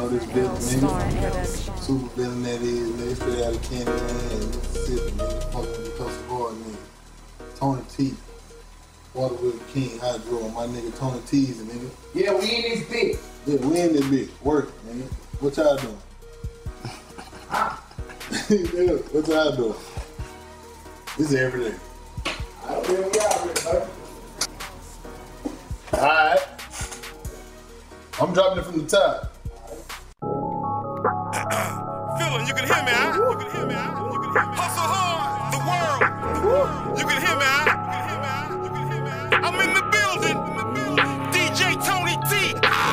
know this villain, nigga. Super villain that is, nigga, straight out of Candyland, Mississippi, nigga. Fucking because of hard, nigga. Tony T. Waterwhipking, Hydro, my nigga Tony T's, nigga. Yeah, we in this bitch. Yeah, we in this bitch. Working, nigga. What y'all doing? Nigga, what y'all doing? This is every day. I don't feel we out here, buddy. Alright. I'm dropping it from the top. Feeling, you can hear me, huh? You can hear me, huh? You can hear me. Hustle hard, the world. You can hear me, huh? You can hear me, huh? I'm in the building. DJ Tony T.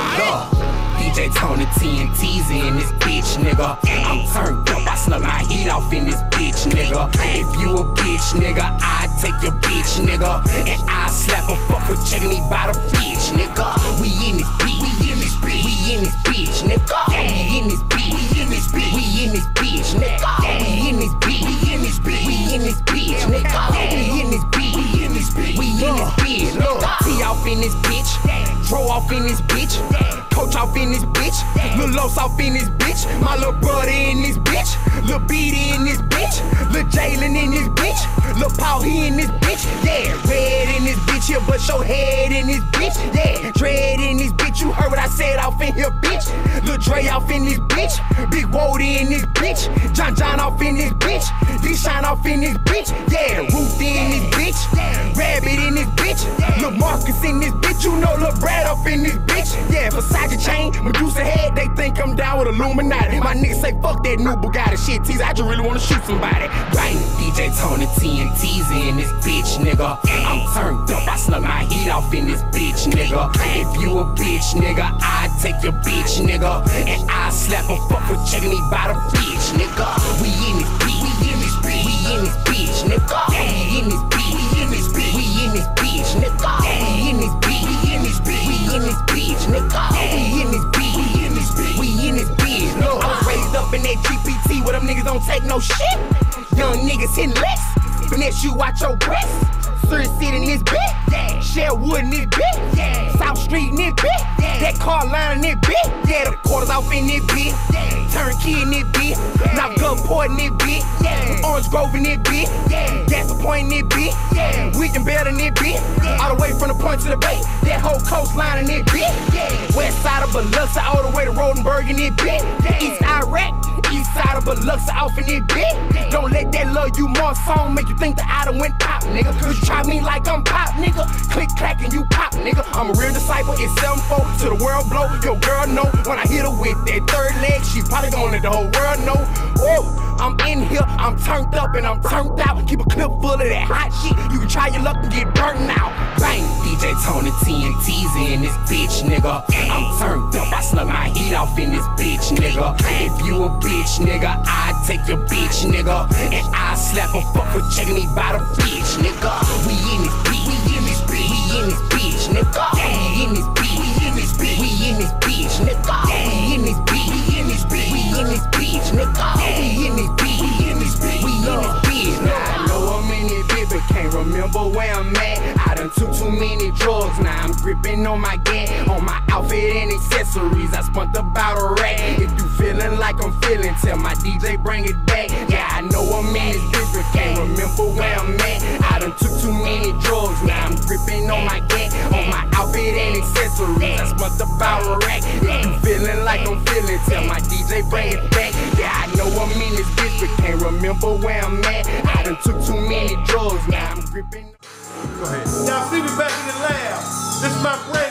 DJ Tony T and T's in this bitch, nigga. I'm turned up, I snuck my heat off in this bitch, nigga. If you a bitch, nigga, I take your bitch, nigga. And I slap a fuck for checking me by the bitch, nigga. We in this bitch, we in this bitch, we in this bitch, nigga. We in this bitch, we in this bitch, we in this bitch, nigga. We in this bitch, we in this bitch, we in this bitch, nigga. We in this bitch, we in this bitch, we in this bitch, nigga. T off in this bitch, Dro off in this bitch, Coach off in this bitch, Lil Los off in this bitch, my little brother in this bitch, Lil Beatty in this bitch, Lil Jalen in this bitch, Lil Paul he in this bitch, yeah, red in this bitch, here but your head in this bitch, yeah, dread in this bitch, you heard what I said off in here, bitch, Lil Dre off in this bitch, Big Wody in this bitch, John off in this bitch, D-Shine off in this bitch, yeah, Ruth in this bitch, Rabbit in this bitch, Lil Marcus in this bitch, you know Lil Brad off in this bitch, yeah, Versace chain, Medusa head, they think I'm down with Illuminati. My niggas say fuck that new Bugatti shit, tease, I just really wanna shoot somebody. Bang, DJ Tony T and T's in this bitch, nigga. I'm turned up, I snuck my heat off in this bitch, nigga. If you a bitch, nigga, I take your bitch, nigga. And I slap a fuck for checking me by the bitch, nigga. We in this bitch, we in this bitch, we in this bitch, nigga. We in this bitch, we in this bitch, we in this bitch, nigga. We in this bitch, we in this bitch, we in this bitch, nigga. We in this bitch, we in this bitch, we in this bitch. Look, I was raised up in that GPT where them niggas don't take no shit. Young niggas hitting licks, finesse you watch your breath. Surrey City in this bitch, Sherwood in this bitch, South Street in this bitch, that car line in this bitch, yeah, the quarters off in this bitch, Turnkey in this bitch, Knock Gulfport in this bitch, Orange Grove in this bitch, Gaston Point in this bitch, Wheaton Bell in this bitch, all the way from the point to the bay, that whole coastline in this bitch, west side of Biloxi all the way to Rodenburg in this bitch, east Iraq, east side of Biloxi off in this bitch, don't let that love you more song make you think that I done went pop, nigga, cause you try me like I'm pop, nigga, click clack and you pop, nigga, I'm a real disciple, it's 7-4 to the world blow, your girl know, when I hit her with that third leg, she probably gonna let the whole world know, woo. I'm in here, I'm turned up and I'm turned out. Keep a clip full of that hot shit. You can try your luck and get burnt out. Bang, DJ Tony T and T's in this bitch, nigga. I'm turned up, I snuck my heat off in this bitch, nigga. If you a bitch, nigga, I take your bitch, nigga. And I slap a fuck for checking me by the bitch, nigga. We in this bitch, we in this bitch, we in this bitch, nigga. We in this bitch, we in this bitch, we in this bitch, nigga. We in this bitch, we in this bitch, we in this bitch, nigga. We in this bitch, we in this bitch, we in this bitch. Now I know I'm in this bitch, but can't remember where I'm at. I done took too many drugs, now I'm gripping on my gat, on my outfit and accessories. I spent about a rack. If you feeling like I'm feeling, tell my DJ bring it back. Yeah, I know I'm in this bitch, but can't remember where I'm at. I done took too many drugs, now I'm gripping on my gat, on my outfit and accessories. I spent about a rack. If you feeling like I'm feeling, tell my DJ bring it back. Yeah, I know I'm in this bitch, but can't remember where I'm at. I done took too many drugs, now I'm gripping. Go ahead. Y'all see me back in the lab. This is my friend.